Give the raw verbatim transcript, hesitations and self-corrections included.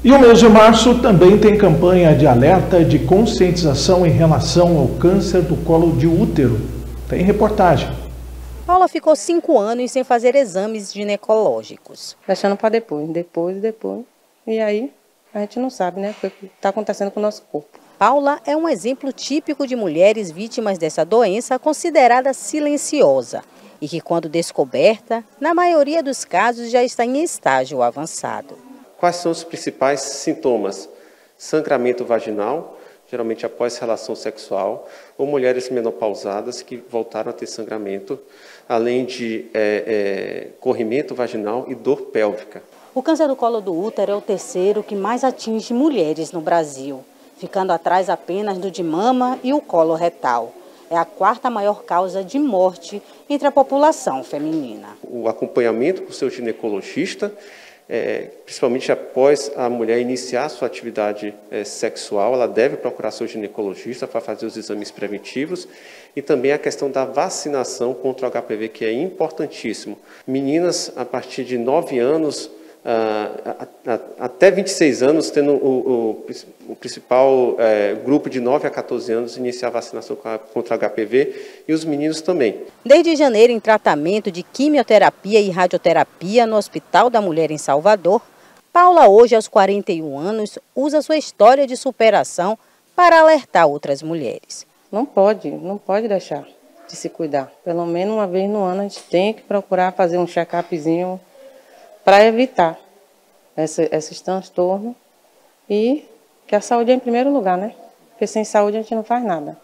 E o mês de março também tem campanha de alerta de conscientização em relação ao câncer do colo de útero. Tem reportagem. Paula ficou cinco anos sem fazer exames ginecológicos. Deixando para depois, depois, depois. E aí a gente não sabe, né, o que está acontecendo com o nosso corpo. Paula é um exemplo típico de mulheres vítimas dessa doença considerada silenciosa e que, quando descoberta, na maioria dos casos já está em estágio avançado. Quais são os principais sintomas? Sangramento vaginal, geralmente após relação sexual, ou mulheres menopausadas que voltaram a ter sangramento, além de é, é, corrimento vaginal e dor pélvica. O câncer do colo do útero é o terceiro que mais atinge mulheres no Brasil, ficando atrás apenas do de mama e o colo retal. É a quarta maior causa de morte entre a população feminina. O acompanhamento com o seu ginecologista, É, principalmente após a mulher iniciar sua atividade é, sexual, ela deve procurar seu ginecologista para fazer os exames preventivos e também a questão da vacinação contra o H P V, que é importantíssimo. Meninas a partir de nove anos ah, a, a, até vinte e seis anos, tendo o, o, o principal é, grupo de nove a quatorze anos iniciar a vacinação contra o H P V e os meninos também. Desde janeiro, em tratamento de quimioterapia e radioterapia no Hospital da Mulher em Salvador, Paula, hoje aos quarenta e um anos, usa sua história de superação para alertar outras mulheres. Não pode, não pode deixar de se cuidar. Pelo menos uma vez no ano a gente tem que procurar fazer um check-upzinho para evitar esse, esses transtornos e que a saúde é em primeiro lugar, né? Porque sem saúde a gente não faz nada.